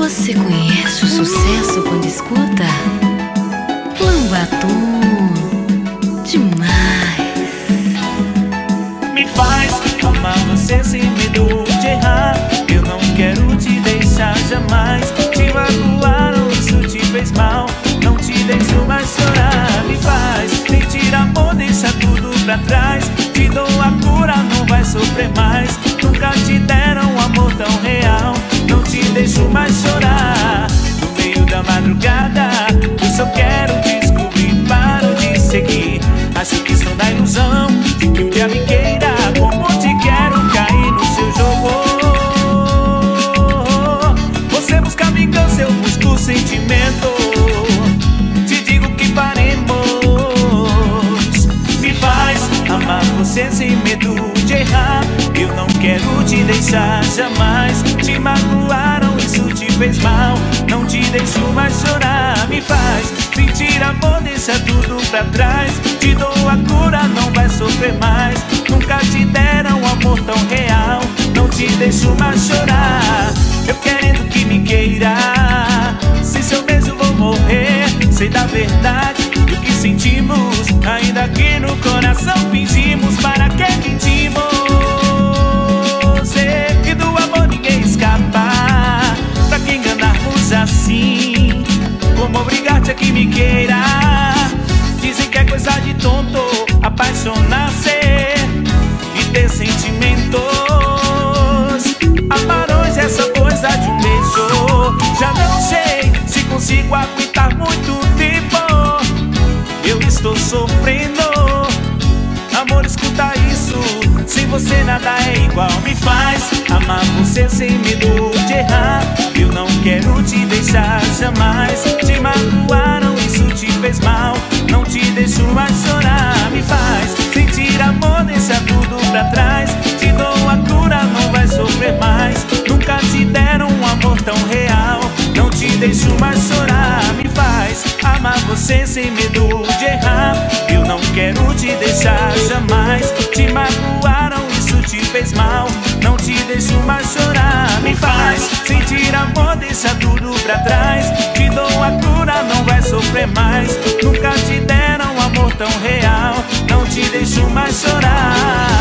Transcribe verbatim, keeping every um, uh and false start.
Você conhece o sucesso quando escuta? Lambaton, demais. Me faz amar você sem medo de errar. Eu não quero te deixar jamais. Te magoaram, isso te fez mal. Não te deixo mais chorar. Me faz sentir amor, deixa tudo pra trás. Te dou a cura, não vai sofrer mais. Nunca te deram um amor tão real. Não te deixo mais chorar. No meio da madrugada, eu só quero descobrir, paro de seguir. Acho que estou na ilusão de que um dia me queira. Como te quero cair no seu jogo. Você busca vingança, eu busco sentimento. Te digo que faremos. Me faz amar você sem medo de errar. Eu não quero te deixar jamais. Te magoaram, isso te fez mal. Não te deixo mais chorar. Me faz sentir amor, deixa tudo pra trás. Te dou a cura, não vai sofrer mais. Nunca te deram um amor tão real. Não te deixo mais chorar. Eu querendo que me queira. Sem seu beijo vou morrer. Sei da verdade do que sentimos. Ainda que no coração fingimos. Para que mentimos? Sei que do amor ninguém escapa. Pra que enganarmos assim? Como obrigar-te a que me queira? Dizem que é coisa de tonto apaixonar-se e ter sentimentos. Amar hoje é só coisa de um beijo. Já não sei se consigo aguentar muito tempo. Eu estou sofrendo. Amor, escuta isso. Sem você nada é igual. Me faz amar você sem medo de errar. Eu não quero te deixar jamais. Te magoaram, isso te fez mal. Não te deixo mais chorar. Me faz sentir amor, deixa tudo pra trás. Te dou a cura, não vai sofrer mais. Nunca te deram um amor tão real. Não te deixo mais chorar. Me faz amar você sem medo de errar. Eu não quero te deixar jamais. Te magoaram, isso te fez mal. Não te deixo mais chorar. Me faz sentir amor, deixa tudo pra trás. Te dou a cura, não vai sofrer mais. Nunca te deram um amor tão real. Não te deixo mais chorar.